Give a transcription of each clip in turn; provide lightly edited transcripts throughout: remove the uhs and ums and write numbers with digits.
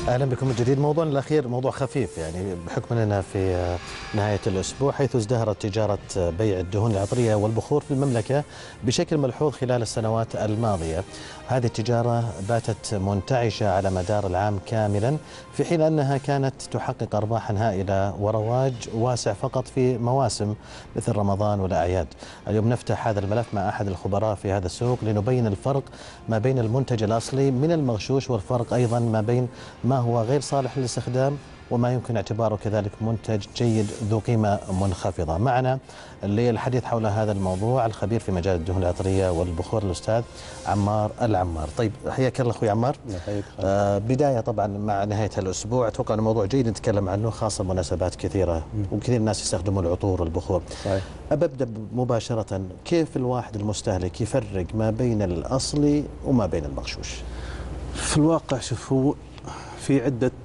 اهلا بكم من جديد. موضوعنا الاخير موضوع خفيف يعني بحكم اننا في نهايه الاسبوع، حيث ازدهرت تجاره بيع الدهون العطريه والبخور في المملكه بشكل ملحوظ خلال السنوات الماضيه. هذه التجاره باتت منتعشه على مدار العام كاملا، في حين انها كانت تحقق ارباحا هائله ورواج واسع فقط في مواسم مثل رمضان والاعياد. اليوم نفتح هذا الملف مع احد الخبراء في هذا السوق لنبين الفرق ما بين المنتج الاصلي من المغشوش، والفرق ايضا ما بين ما هو غير صالح للاستخدام وما يمكن اعتباره كذلك منتج جيد ذو قيمة منخفضة. معنا للحديث حول هذا الموضوع الخبير في مجال الدهون العطرية والبخور الأستاذ عمار العمار. طيب حياك الله أخوي عمار. بداية طبعا مع نهاية الأسبوع، أتوقع أنه موضوع جيد نتكلم عنه، خاصة مناسبات كثيرة وكثير الناس يستخدمون العطور والبخور. صحيح. أبدأ مباشرة، كيف الواحد المستهلك يفرق ما بين الأصلي وما بين المغشوش؟ في الواقع شوف، هو في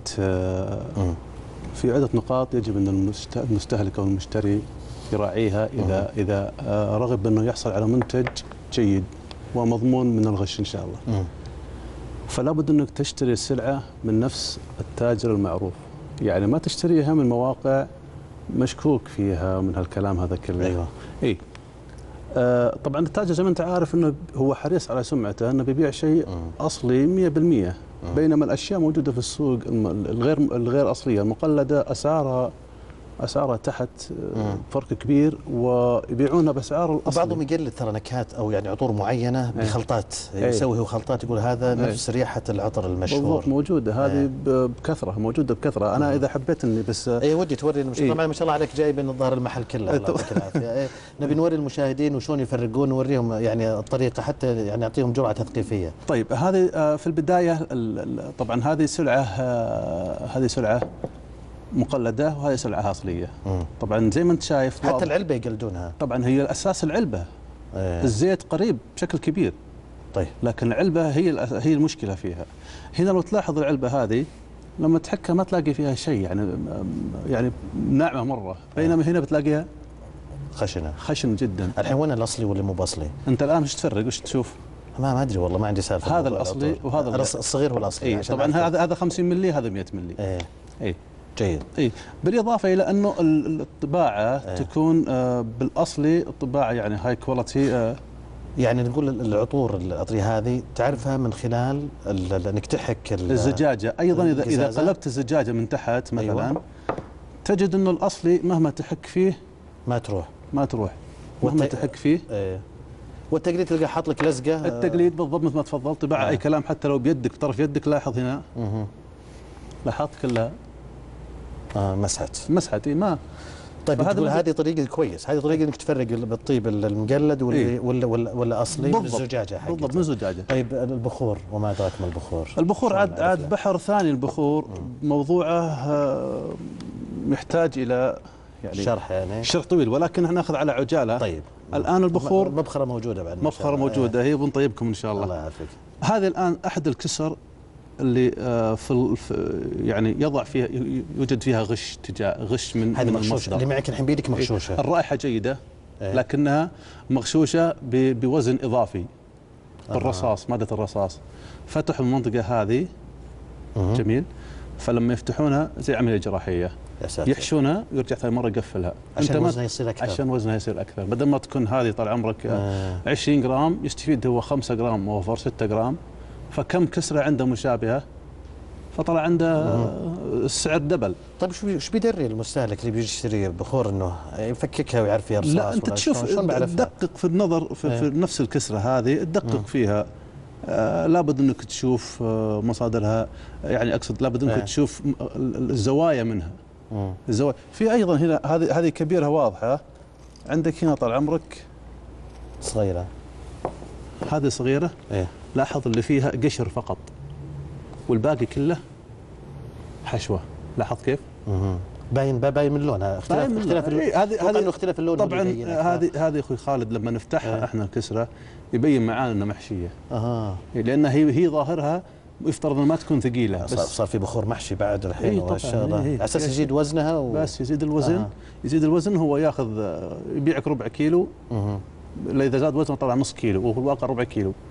عدة نقاط يجب أن المستهلك أو المشتري يراعيها إذا رغب أنه يحصل على منتج جيد ومضمون من الغش إن شاء الله. فلا بد أنك تشتري السلعة من نفس التاجر المعروف، يعني ما تشتريها من مواقع مشكوك فيها من هالكلام هذا كله. أيوة. إيه. طبعا التاجر زي ما أنت عارف أنه هو حريص على سمعته، أنه بيبيع شيء أصلي 100%. بينما الاشياء موجوده في السوق الغير اصليه المقلده اسعارها تحت فرق كبير، ويبيعونها باسعار الاصلي. وبعضهم يقلد ترى نكهات او يعني عطور معينه بخلطات، يسوي هو خلطات يقول هذا نفس ريحه العطر المشهور. بالضبط، موجوده هذه بكثره، موجوده بكثره. انا اذا حبيت اني بس ودي توري طبعا ما شاء الله عليك جايب من الظاهر المحل كله، الله يعطيك العافيه. نبي نوري المشاهدين وشلون يفرقون، نوريهم يعني الطريقه حتى يعني نعطيهم جرعه تثقيفيه. طيب هذه في البدايه طبعا هذه سلعه مقلده وهذه سلعه اصليه. طبعا زي ما انت شايف حتى العلبه يقلدونها. طبعا هي الاساس العلبه. الزيت قريب بشكل كبير. طيب لكن العلبه هي المشكله فيها. هنا لو تلاحظ العلبه هذه لما تحكها ما تلاقي فيها شيء، يعني ناعمه مره، بينما هنا بتلاقيها خشن جدا. الحين وين الاصلي واللي مو باصلي؟ انت الان وش تفرق، وش تشوف؟ ما ادري والله، ما عندي سالفه. هذا الاصلي وهذا الصغير والاصلي. طبعا هذا 50 ملي، هذا 100 ملي. جيد. بالاضافه الى انه الطباعه تكون بالاصلي الطباعه يعني هاي كواليتي. يعني نقول العطور العطريه هذه تعرفها من خلال انك تحك الزجاجه. ايضا اذا قلبت الزجاجه من تحت مثلا، أيوة، تجد انه الاصلي مهما تحك فيه ما تروح مهما تحك فيه. والتقليد تلقى حاط لك لزقه. التقليد بالضبط مثل ما تفضلت، طباعه اي كلام، حتى لو بيدك بطرف يدك. لاحظ هنا لاحظت كلها مسحت. ما طيب تقول هذه طريقه كويس، هذه طريقه انك تفرق بالطيب المقلد ولا اصلي من الزجاجه حقته. بالضبط، من الزجاجه. طيب البخور وما ادراك ما البخور عاد بحر ثاني. البخور موضوعه محتاج الى يعني شرح طويل، ولكن احنا ناخذ على عجاله. طيب الان البخور مبخره موجوده بعد. مبخره موجوده، هي بنطيبكم ان شاء الله. الله يعافيك. هذه الان احد الكسر اللي يعني يضع فيها، يوجد فيها غش من المصدر. اللي معك الحين بيدك مغشوشه. الرائحه جيده، لكنها مغشوشه بوزن اضافي بالرصاص، ماده الرصاص. فتحوا المنطقه هذه جميل، فلما يفتحونها زي عمليه جراحيه، يحشونها ويرجع ثاني مره يقفلها عشان وزنها يصير اكثر. عشان وزنها يصير اكثر، بدل ما تكون هذه طال عمرك 20 جرام يستفيد هو 5 جرام اوفر 6 جرام، فكم كسره عنده مشابهه، فطلع عنده السعر دبل. طيب شو بيدري المستهلك اللي بيشتري بخور انه يفككها ويعرف فيها رصاص؟ لا انت تشوف، تدقق في النظر في نفس الكسره هذه، تدقق فيها. لابد انك تشوف مصادرها، يعني اقصد لابد انك تشوف الزوايا منها. الزوايا في ايضا هنا هذه كبيره واضحه عندك هنا طال عمرك صغيره. هذه صغيره. لاحظ اللي فيها قشر فقط والباقي كله حشوه. لاحظ كيف؟ باين من لونها اختلاف هذه اختلاف اللون. طبعا هذه اخوي خالد لما نفتحها احنا الكسره يبين معانا انها محشيه. لان هي ظاهرها يفترض ما تكون ثقيله، بس صار في بخور محشي بعد الحين والشغله على اساس يزيد وزنها بس يزيد الوزن. يزيد الوزن، هو ياخذ يبيعك ربع كيلو. اذا زاد وزنه طلع نص كيلو، وفي الواقع ربع كيلو.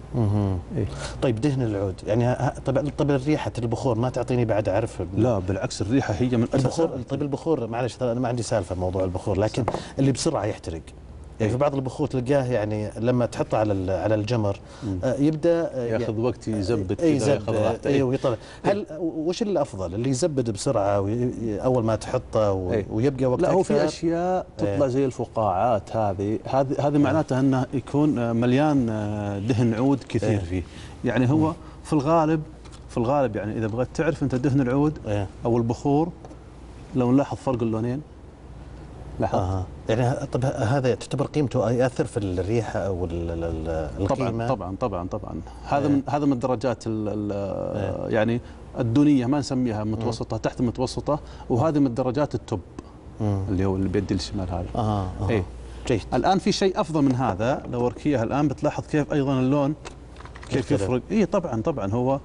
إيه؟ طيب دهن العود يعني طب ريحه البخور ما تعطيني بعد اعرف؟ لا بالعكس، الريحه هي من البخور. طيب البخور معلش انا ما عندي سالفه موضوع البخور، لكن اللي بسرعه يحترق يعني في بعض البخور تلقاه يعني لما تحطه على الجمر يبدا ياخذ وقت يزبد يزبد ايوه ويطلع. هل وش الافضل، اللي يزبد بسرعه اول ما تحطه ويبقى وقت لا أكثر؟ هو في اشياء تطلع زي الفقاعات، هذه معناته انه يكون مليان دهن عود كثير فيه. يعني هو في الغالب يعني اذا بغيت تعرف انت دهن العود او البخور، لو نلاحظ فرق اللونين لاحظ. يعني طب هذا تعتبر قيمته ياثر في الريحه او القيمه؟ طبعا هذا من الدرجات يعني الدونيه، ما نسميها متوسطه، تحت المتوسطه، وهذه من درجات التوب اللي هو اللي بيدي الشمال هذا. اي جيد. الان في شيء افضل من هذا، لو اركيها الان بتلاحظ كيف ايضا اللون كيف يفرق. اي طبعا هو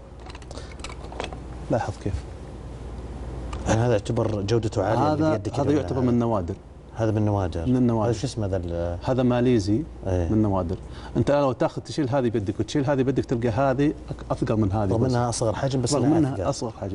لاحظ كيف. يعني هذا يعتبر جودته عاليه هذا يعتبر من النوادر. هذا من النوادر. هذا شو اسمه هذا ماليزي من النوادر. انت لو تاخذ تشيل هذه بيدك وتشيل هذه بيدك تلقى هذه اثقل من هذه، رغم انها اصغر حجم بس منها اصغر حجم.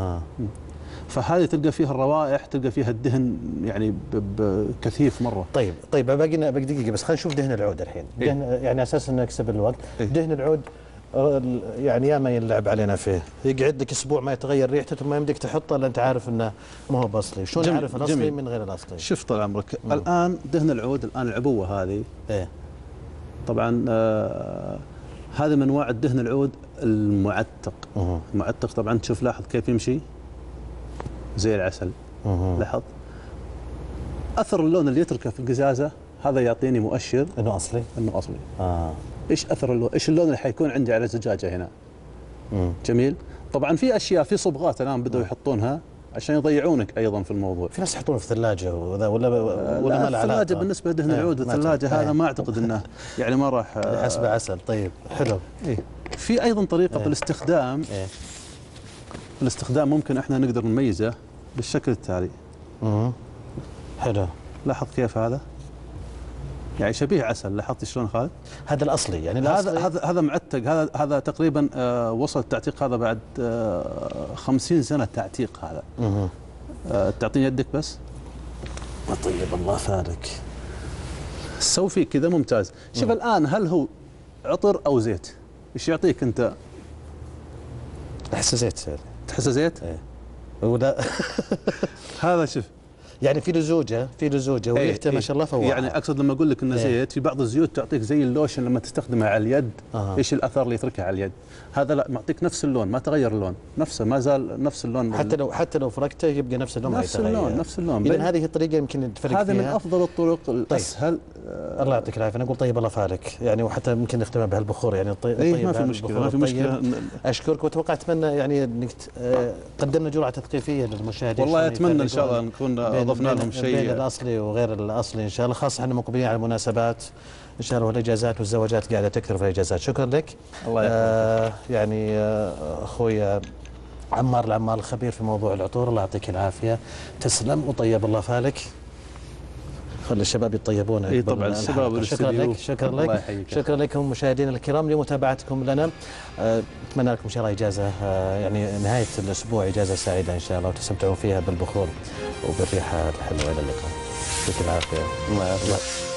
فهذه تلقى فيها الروائح، تلقى فيها الدهن يعني بكثيف مره. طيب باقي لنا دقيقه بس، خلينا نشوف دهن العود الحين. دهن يعني اساس انه نكسب الوقت. دهن العود يعني ياما ينلعب علينا فيه، يقعد لك اسبوع ما يتغير ريحته ثم ما يمديك تحطه الا انت عارف انه ما هو باصلي. شلون نعرف الاصلي من غير الاصلي؟ شوف طال عمرك الان دهن العود، الان العبوه هذه طبعا هذا من انواع الدهن العود المعتق. المعتق طبعا تشوف لاحظ كيف يمشي زي العسل. لاحظ اثر اللون اللي يتركه في القزازه، هذا يعطيني مؤشر انه اصلي. ايش اثر اللون؟ ايش اللون اللي حيكون عندي على الزجاجه هنا؟ جميل. طبعا في اشياء، في صبغات الان بدأوا يحطونها عشان يضيعونك ايضا في الموضوع. في ناس يحطونه في الثلاجه ولا ما له علاقه؟ الثلاجه بالنسبه لدهن العود الثلاجه هذا ما اعتقد انه يعني ما راح حسب عسل. طيب حلو. في ايضا طريقه في الاستخدام. الاستخدام ممكن احنا نقدر نميزه بالشكل التالي. حلو. لاحظ كيف هذا يعني شبيه عسل. لاحظت شلون خالد؟ هذا الاصلي يعني هذا معتق. هذا تقريبا وصل التعتيق هذا بعد 50 سنه تعتيق. هذا تعطيني يدك بس. طيب الله فارك. سوي فيه كذا ممتاز. شوف الان هل هو عطر او زيت؟ ايش يعطيك انت؟ احس زيت. تحسه زيت؟ ولا هذا شوف يعني في لزوجه وريحته ما شاء الله فواحه. يعني اقصد لما اقول لك انه زيت، في بعض الزيوت تعطيك زي اللوشن لما تستخدمه على اليد. ايش الاثر اللي يتركه على اليد؟ هذا لا، معطيك نفس اللون، ما تغير اللون، نفسه ما زال نفس اللون. حتى لو فركته يبقى نفس اللون، نفس اللون. اذا هذه الطريقه يمكن تفرق فيها. هذه من افضل الطرق الاسهل. الله يعطيك العافيه. انا اقول طيب الله فارك يعني، وحتى يمكن نختمها بهالبخور يعني. ما في مشكله. اشكرك، واتوقع اتمنى يعني انك قدمنا جرعه تثقيفيه للمشاهدين. والله اتمنى ان شاء الله نكون اضفنا لهم شيء بين الاصلي وغير الاصلي ان شاء الله، خاصه احنا مقبلين على المناسبات ان شاء الله، والاجازات والزواجات قاعده تكثر في الاجازات. شكرا لك. الله يحفظك. يعني اخوي عمار العمار الخبير في موضوع العطور، الله يعطيك العافيه. تسلم وطيب الله فالك. خلي الشباب يطيبون. طبعا الشباب. شكرا لكم مشاهدينا الكرام لمتابعتكم لنا. اتمنى لكم ان شاء الله اجازه يعني نهايه الاسبوع اجازه سعيده ان شاء الله، وتستمتعون فيها بالبخور وبالريحه الحلوه. الى اللقاء. يعطيك العافيه. الله يعافيك.